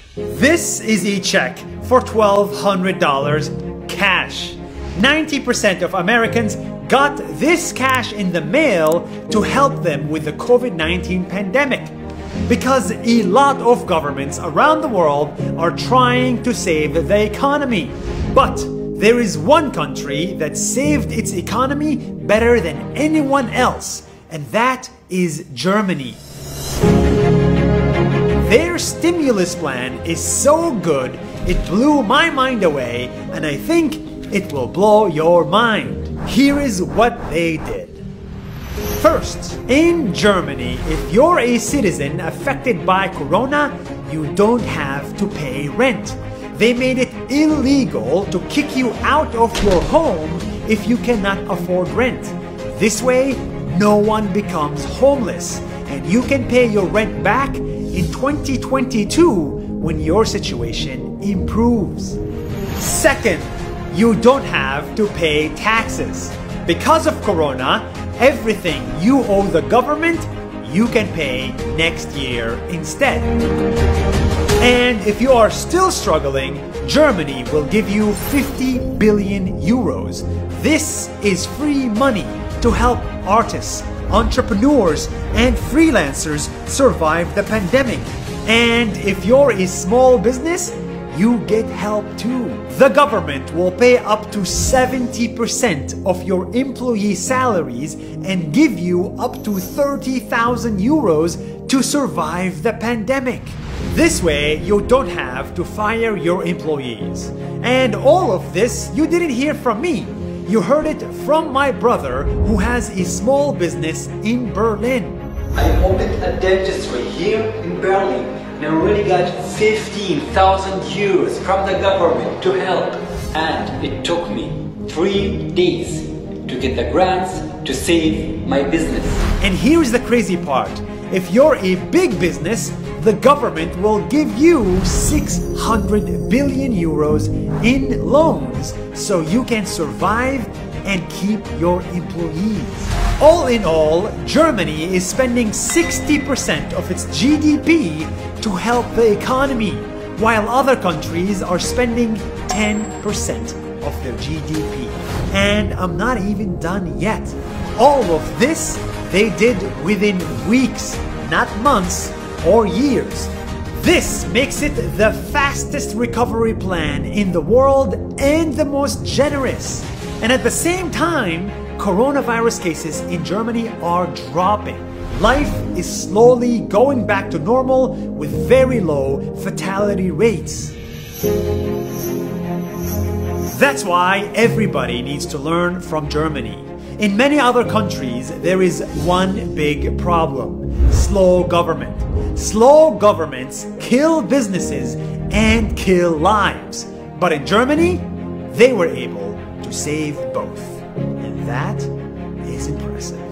This is a check for $1,200 cash. 90% of Americans got this cash in the mail to help them with the COVID-19 pandemic. Because a lot of governments around the world are trying to save the economy. But there is one country that saved its economy better than anyone else, and that is Germany. Their stimulus plan is so good, it blew my mind away, and I think it will blow your mind. Here is what they did. First, in Germany, if you're a citizen affected by Corona, you don't have to pay rent. They made it illegal to kick you out of your home if you cannot afford rent. This way, no one becomes homeless, and you can pay your rent back in 2022 when your situation improves. Second, you don't have to pay taxes. Because of Corona, everything you owe the government, you can pay next year instead. And if you are still struggling, Germany will give you 50 billion euros. This is free money to help artists, entrepreneurs, and freelancers survive the pandemic. And if you're a small business, you get help too. The government will pay up to 70% of your employee salaries and give you up to 30,000 euros to survive the pandemic. This way, you don't have to fire your employees. And all of this you didn't hear from me. You heard it from my brother who has a small business in Berlin. I opened a dentistry here in Berlin and I already got 15,000 euros from the government to help. And it took me 3 days to get the grants to save my business. And here's the crazy part. If you're a big business, the government will give you 600 billion euros in loans so you can survive and keep your employees. All in all, Germany is spending 60% of its GDP to help the economy, while other countries are spending 10% of their GDP. And I'm not even done yet. All of this they did within weeks, not months or years. This makes it the fastest recovery plan in the world and the most generous. And at the same time, coronavirus cases in Germany are dropping. Life is slowly going back to normal with very low fatality rates. That's why everybody needs to learn from Germany. In many other countries, there is one big problem: slow government. Slow governments kill businesses and kill lives. But in Germany, they were able to save both. And that is impressive.